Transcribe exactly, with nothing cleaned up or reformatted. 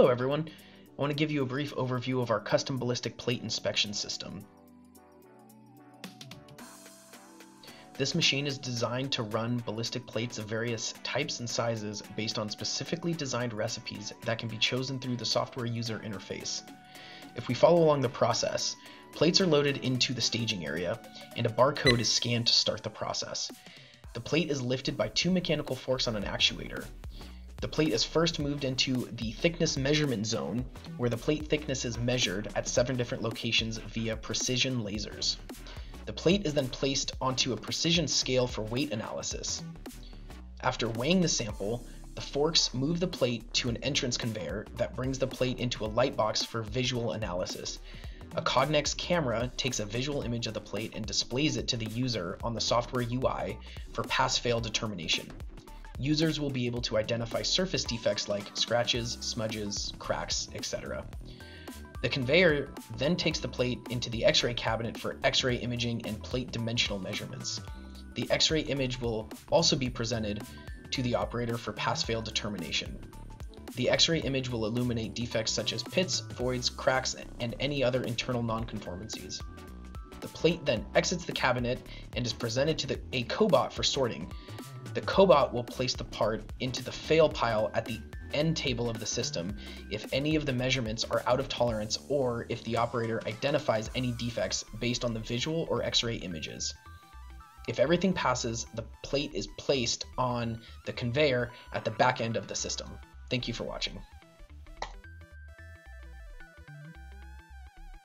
Hello everyone, I want to give you a brief overview of our custom ballistic plate inspection system. This machine is designed to run ballistic plates of various types and sizes based on specifically designed recipes that can be chosen through the software user interface. If we follow along the process, plates are loaded into the staging area and a barcode is scanned to start the process. The plate is lifted by two mechanical forks on an actuator. The plate is first moved into the thickness measurement zone, where the plate thickness is measured at seven different locations via precision lasers. The plate is then placed onto a precision scale for weight analysis. After weighing the sample, the forks move the plate to an entrance conveyor that brings the plate into a light box for visual analysis. A Cognex camera takes a visual image of the plate and displays it to the user on the software U I for pass-fail determination. Users will be able to identify surface defects like scratches, smudges, cracks, et cetera. The conveyor then takes the plate into the X-ray cabinet for X-ray imaging and plate dimensional measurements. The X-ray image will also be presented to the operator for pass-fail determination. The X-ray image will illuminate defects such as pits, voids, cracks, and any other internal nonconformancies. The plate then exits the cabinet and is presented to the, a cobot for sorting. The cobot will place the part into the fail pile at the end table of the system if any of the measurements are out of tolerance or if the operator identifies any defects based on the visual or X-ray images. If everything passes, the plate is placed on the conveyor at the back end of the system. Thank you for watching.